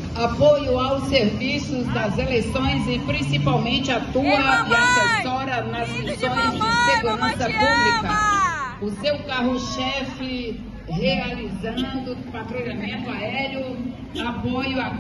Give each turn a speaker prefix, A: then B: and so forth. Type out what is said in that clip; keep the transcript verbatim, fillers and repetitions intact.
A: apoio aos serviços das eleições e principalmente atua Ei, e assessora nas missões de, de segurança pública. O seu carro-chefe realizando patrulhamento aéreo, apoio a